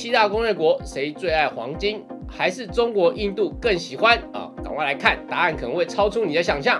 七大工业国谁最爱黄金？还是中国、印度更喜欢啊？赶快来看，答案可能会超出你的想象。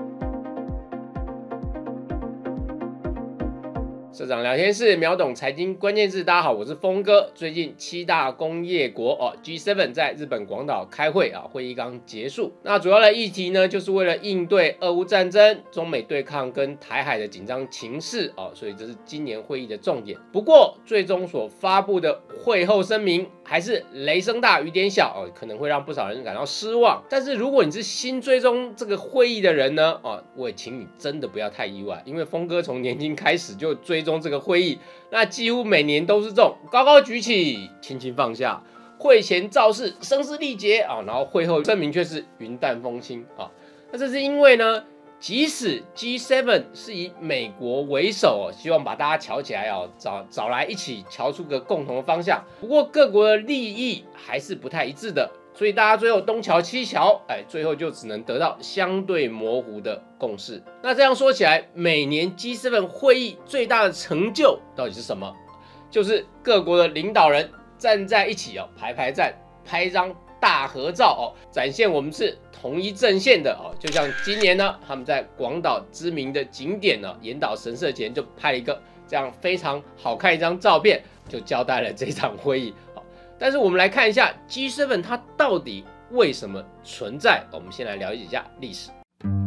社长聊天室秒懂财经关键字，大家好，我是峰哥。最近七大工业国G7 在日本广岛开会啊，会议刚结束。那主要的议题呢，就是为了应对俄乌战争、中美对抗跟台海的紧张情势啊，所以这是今年会议的重点。不过，最终所发布的会后声明还是雷声大雨点小哦，可能会让不少人感到失望。但是如果你是新追踪这个会议的人呢，我也请你真的不要太意外，因为峰哥从年轻开始就追踪这个会议，那几乎每年都是这种高高举起，轻轻放下，会前造势声嘶力竭啊，然后会后声明却是云淡风轻啊。那这是因为呢，即使 G7 是以美国为首希望把大家瞧起来找来一起瞧出个共同的方向，不过各国的利益还是不太一致的。所以大家最后东瞧西瞧，最后就只能得到相对模糊的共识。那这样说起来，每年 G7 会议最大的成就到底是什么？就是各国的领导人站在一起排排站，拍一张大合照展现我们是同一阵线的就像今年呢，他们在广岛知名的景点岩岛神社前就拍了一个这样非常好看一张照片，就交代了这场会议。但是我们来看一下 G7 它到底为什么存在？我们先来了解一下历史。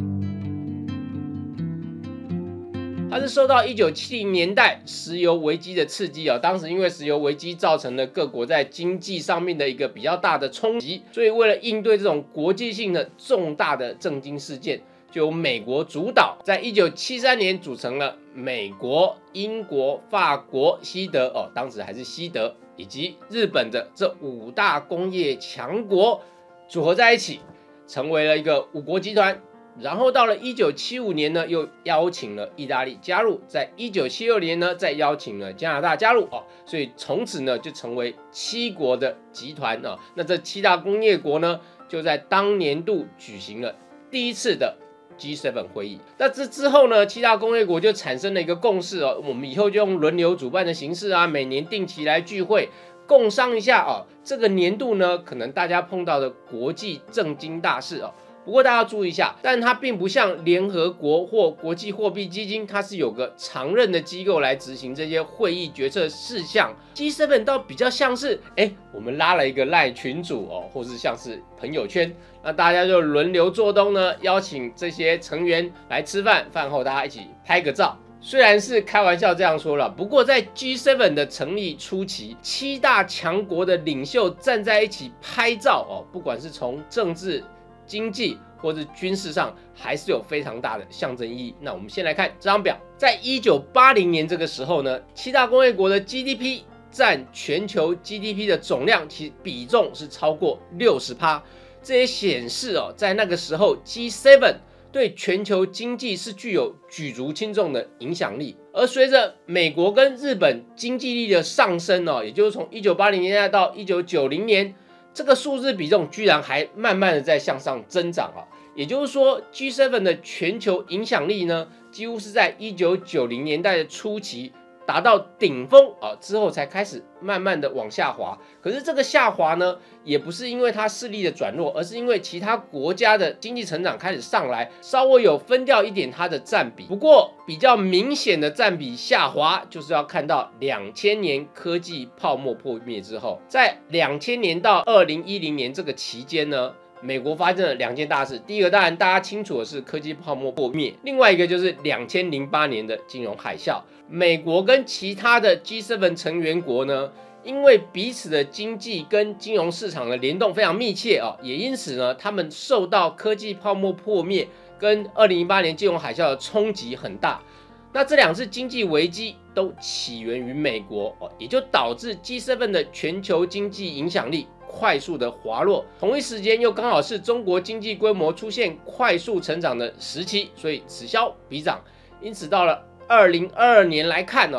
它是受到1970年代石油危机的刺激当时因为石油危机造成了各国在经济上面的一个比较大的冲击，所以为了应对这种国际性的重大的政经事件，就由美国主导，在1973年组成了美国、英国、法国、西德当时还是西德，以及日本的这5大工业强国组合在一起，成为了一个5国集团。然后到了1975年呢，又邀请了意大利加入，在1976年呢，再邀请了加拿大加入所以从此呢，就成为7国的集团那这7大工业国呢，就在当年度举行了第一次的G7 会议。那这之后呢，7大工业国就产生了一个共识我们以后就用轮流主办的形式每年定期来聚会，共商一下这个年度呢，可能大家碰到的国际政经大事不过大家要注意一下，但它并不像联合国或国际货币基金，它是有个常任的机构来执行这些会议决策事项。G7 倒比较像是，我们拉了一个LINE群组或是像是朋友圈，那大家就轮流做东呢，邀请这些成员来吃饭，饭后大家一起拍个照。虽然是开玩笑这样说了，不过在 G7 的成立初期，7大强国的领袖站在一起拍照不管是从政治、经济或是军事上，还是有非常大的象征意义。那我们先来看这张表，在1980年这个时候呢，7大工业国的 GDP 占全球 GDP 的总量，其比重是超过 60%。这也显示在那个时候 G7 对全球经济是具有举足轻重的影响力。而随着美国跟日本经济力的上升也就是从1980年代到1990年，这个数字比重居然还慢慢的在向上增长也就是说 G7 的全球影响力呢，几乎是在1990年代的初期达到顶峰之后才开始慢慢的往下滑。可是这个下滑呢，也不是因为它势力的转弱，而是因为其他国家的经济成长开始上来，稍微有分掉一点它的占比。不过比较明显的占比下滑，就是要看到2000年科技泡沫破灭之后，在2000年到2010年这个期间呢，美国发生了2件大事。第一个当然大家清楚的是科技泡沫破灭，另外一个就是2008年的金融海啸。美国跟其他的 G7 成员国呢，因为彼此的经济跟金融市场的联动非常密切也因此呢，他们受到科技泡沫破灭跟2008年金融海啸的冲击很大。那这2次经济危机都起源于美国也就导致 G7 的全球经济影响力快速的滑落。同一时间又刚好是中国经济规模出现快速成长的时期，所以此消彼长。因此到了2022年来看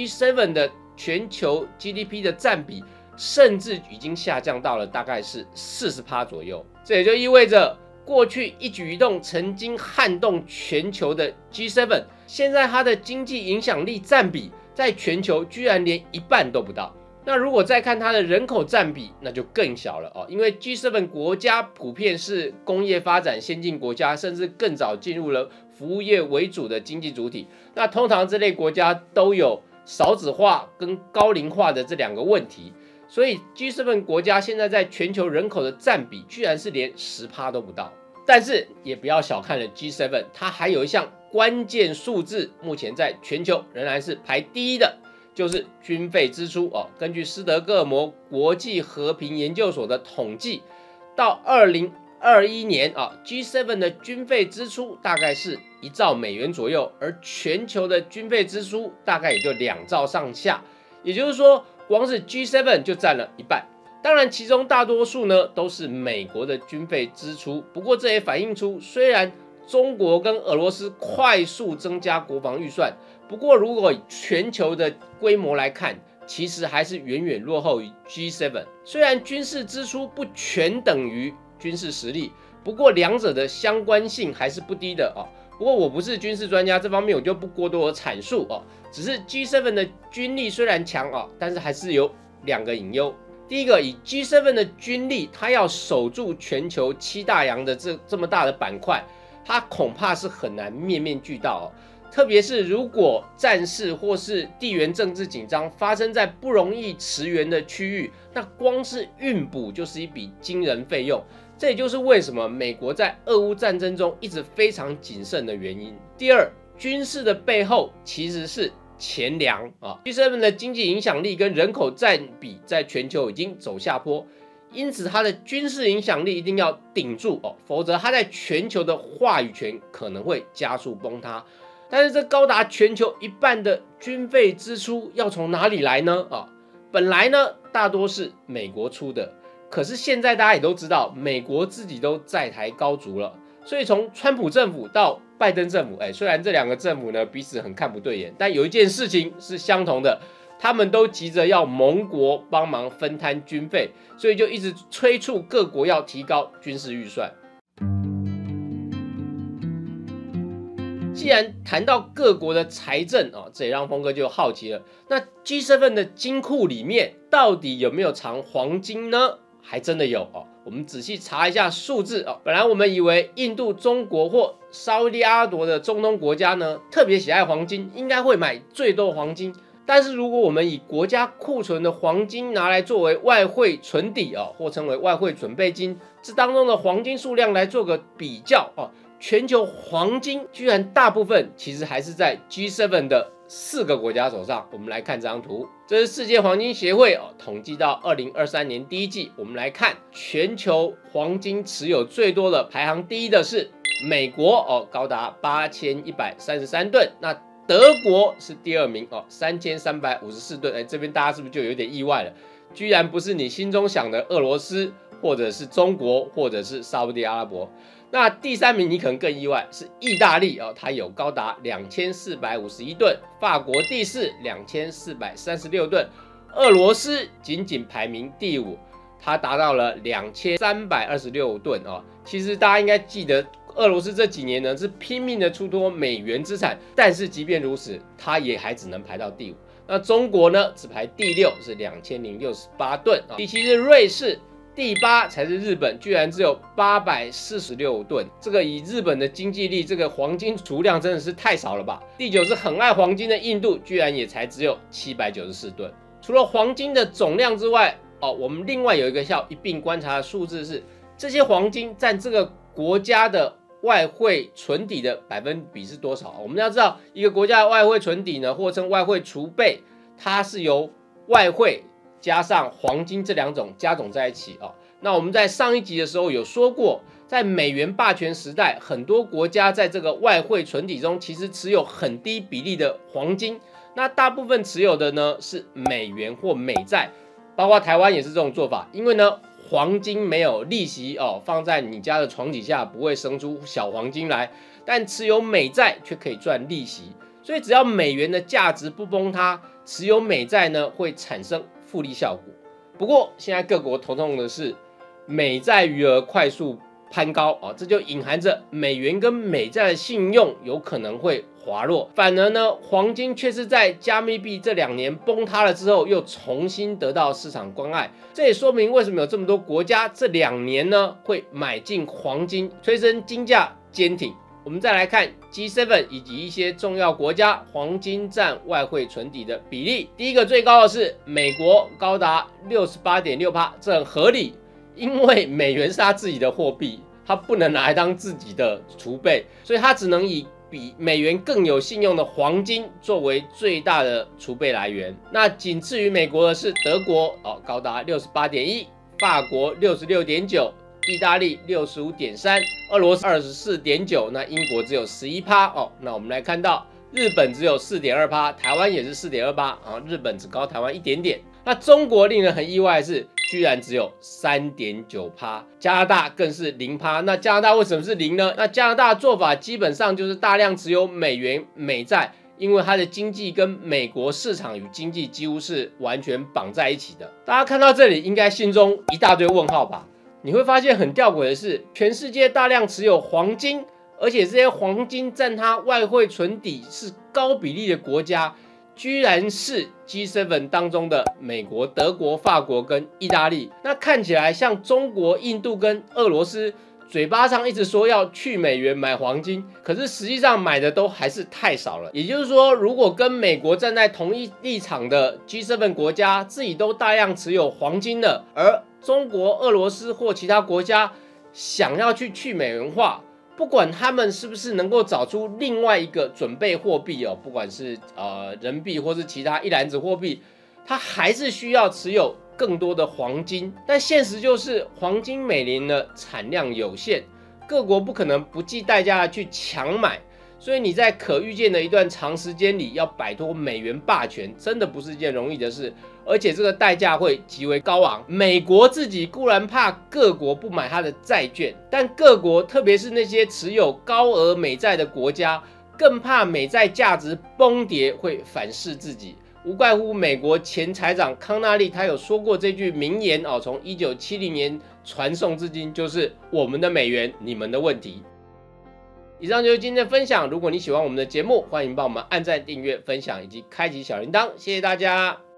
G7 的全球 GDP 的占比甚至已经下降到了大概是40%左右。这也就意味着过去一举一动曾经撼动全球的 G7， 现在它的经济影响力占比在全球居然连1半都不到。 那如果再看它的人口占比，那就更小了哦，因为 G7 国家普遍是工业发展先进国家，甚至更早进入了服务业为主的经济主体。那通常这类国家都有少子化跟高龄化的这2个问题，所以 G7 国家现在在全球人口的占比居然是连10%都不到。但是也不要小看了 G7， 它还有一项关键数字，目前在全球仍然是排第1的。就是军费支出哦，根据斯德哥尔摩国际和平研究所的统计，到2021年啊 ，G7 的军费支出大概是1兆美元左右，而全球的军费支出大概也就2兆上下，也就是说，光是 G7 就占了一半。当然，其中大多数呢都是美国的军费支出，不过这也反映出，虽然中国跟俄罗斯快速增加国防预算，不过如果以全球的规模来看，其实还是远远落后于 G7。虽然军事支出不全等于军事实力，不过2者的相关性还是不低的哦。不过我不是军事专家，这方面我就不过多的阐述哦。只是 G7 的军力虽然强哦，但是还是有2个隐忧。第一个，以 G7 的军力，它要守住全球7大洋的这么大的板块，它恐怕是很难面面俱到哦。特别是如果战事或是地缘政治紧张发生在不容易驰援的区域，那光是运补就是一笔惊人费用。这也就是为什么美国在俄乌战争中一直非常谨慎的原因。第二，军事的背后其实是钱粮啊 ，G7 的经济影响力跟人口占比在全球已经走下坡，因此它的军事影响力一定要顶住哦，否则它在全球的话语权可能会加速崩塌。但是这高达全球1半的军费支出要从哪里来呢？本来呢大多是美国出的，可是现在大家也都知道，美国自己都债台高筑了，所以从川普政府到拜登政府，虽然这2个政府呢彼此很看不对眼，但有一件事情是相同的，他们都急着要盟国帮忙分摊军费，所以就一直催促各国要提高军事预算。既然谈到各国的财政这也让峰哥就好奇了。那 G7 的金库里面到底有没有藏黄金呢？还真的有哦。我们仔细查一下数字哦。本来我们以为印度、中国或沙烏地阿拉伯的中东国家呢，特别喜爱黄金，应该会买最多黄金。但是如果我们以国家库存的黄金拿来作为外汇存底或称为外汇准备金，这当中的黄金数量来做个比较全球黄金居然大部分其实还是在 G7 的4个国家手上。我们来看这张图，这是世界黄金协会统计到2023年第1季，我们来看全球黄金持有最多的排行第1的是美国高达8133吨，那德国是第2名3354吨。这边大家是不是就有点意外了？居然不是你心中想的俄罗斯，或者是中国，或者是沙烏地阿拉伯。那第3名你可能更意外，是意大利它有高达2451吨，法国第4 2436吨，俄罗斯仅排名第5，它达到了2326吨其实大家应该记得，俄罗斯这几年呢是拼命的出脱美元资产，但是即便如此，它也还只能排到第5。那中国呢只排第6，是2068吨第7是瑞士。第8才是日本，居然只有846吨。这个以日本的经济力，这个黄金储量真的是太少了吧？第9是很爱黄金的印度，居然也才只有794吨。除了黄金的总量之外，我们另外有一个要一并观察的数字是，这些黄金占这个国家的外汇存底的百分比是多少？我们要知道，一个国家的外汇存底呢，或称外汇储备，它是由外汇加上黄金这2种加总在一起那我们在上一集的时候有说过，在美元霸权时代，很多国家在这个外汇存底中其实持有很低比例的黄金，那大部分持有的呢是美元或美债，包括台湾也是这种做法。因为呢黄金没有利息放在你家的床底下不会生出小黄金来，但持有美债却可以赚利息，所以只要美元的价值不崩塌，持有美债呢会产生复利效果。不过现在各国头痛的是美债余额快速攀高啊，这就隐含着美元跟美债的信用有可能会滑落。反而呢，黄金却是在加密币这2年崩塌了之后，又重新得到市场关爱。这也说明为什么有这么多国家这2年呢会买进黄金，催生金价坚挺。我们再来看 G7 以及一些重要国家黄金占外汇存底的比例。第一个最高的是美国，高达 68.6%， 这很合理，因为美元是他自己的货币，他不能拿来当自己的储备，所以他只能以比美元更有信用的黄金作为最大的储备来源。那仅次于美国的是德国，高达 68.1%， 法国 66.9%，意大利 65.3%， 俄罗斯 24.9%， 那英国只有 11% 哦。那我们来看到日本只有 4.2%， 台湾也是 4.28%啊，日本只高台湾一点点。那中国令人很意外的是，居然只有 3.9%， 加拿大更是 0%。那加拿大为什么是0呢？那加拿大的做法基本上就是大量持有美元、美债，因为它的经济跟美国市场与经济几乎是完全绑在一起的。大家看到这里，应该心中一大堆问号吧？你会发现很吊诡的是，全世界大量持有黄金，而且这些黄金占它外汇存底是高比例的国家，居然是 G7 当中的美国、德国、法国跟意大利。那看起来像中国、印度跟俄罗斯，嘴巴上一直说要去美元买黄金，可是实际上买的都还是太少了。也就是说，如果跟美国站在同一立场的 G7 国家自己都大量持有黄金了，而中国、俄罗斯或其他国家想要去美元化，不管他们是不是能够找出另外一个准备货币不管是人民币或是其他一篮子货币，它还是需要持有更多的黄金。但现实就是黄金每年的产量有限，各国不可能不计代价的去强买，所以你在可预见的一段长时间里要摆脱美元霸权，真的不是一件容易的事，而且这个代价会极为高昂。美国自己固然怕各国不买它的债券，但各国，特别是那些持有高额美债的国家，更怕美债价值崩跌会反噬自己。无怪乎美国前财长康纳利他有说过这句名言从1970年传颂至今，就是我们的美元，你们的问题。以上就是今天的分享。如果你喜欢我们的节目，欢迎帮我们按赞、订阅、分享以及开启小铃铛，谢谢大家。